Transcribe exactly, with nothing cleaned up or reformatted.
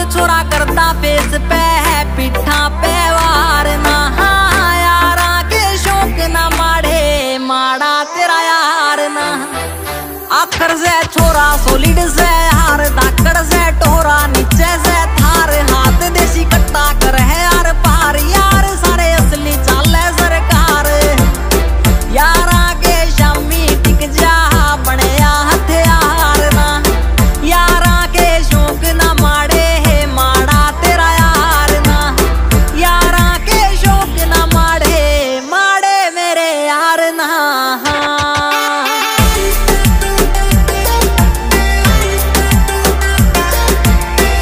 छोरा करता फेस पे है पिठा पे वार ना यारा के शौक ना माड़े माड़ा तेरा यार ना आखर से छोरा सोलिड से हारदा